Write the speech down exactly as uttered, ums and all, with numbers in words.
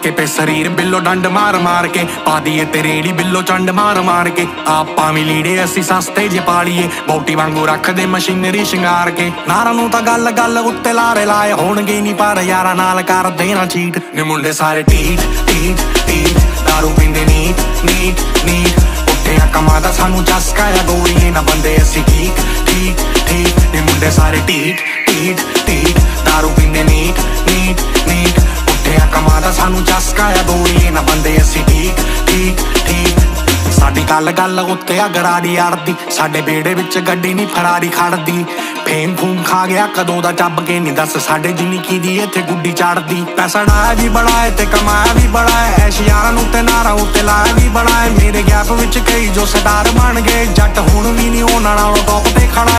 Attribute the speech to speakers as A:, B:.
A: के पे शरीर बिल्लो डंड मार मार के पा दिए ते रेड़ी बिल्लो चंड मार मार के आपां भी लीड़े असी सस्ते जे पालीए बौटी वांगू रख दे मशीनरी शिंगार के नारा नूं तां गल गल उत्ते लारे लाए होणगे नी पर यारा नाल कर देना चीट ने मुंडे सारे टीट टीट टीट दारू पींदे नीट नीट नीट उठिया कमां दा सानू चस्का आ गोरीए ना बंदे असी ठीक ठीक ठीक ने मुंडे सारे टीट टीट टीट दारू पींदे नीट नीट नीट उठिया कमां दा सानू चस्का आ गोरीए ना बंदे असी ठीक ठीक ठीक साडी गल गल उत्ते अगराड़ी अड़दी साडे बेड़े विच गड्डी नी फरारी खड़दी फेम फूम खा गया कदों दा चब के नी दस साडे जिन्नी की दी इत्थे गुड्डी चढ़दी पैसा डाया भी बड़ा है ते कमाया भी बड़ा है ऐश यारां नूं ते नारा उत्ते लाया भी बड़ा है मेरे गैप विच कई जो सरदार बन गए जट हुण भी नी होना नालों टॉप ते खड़ा